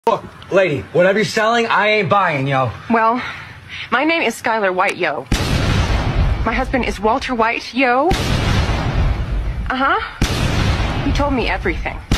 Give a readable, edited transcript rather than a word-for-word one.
Look, lady, whatever you're selling, I ain't buying, yo. Well, my name is Skylar White, yo. My husband is Walter White, yo. Uh-huh. He told me everything.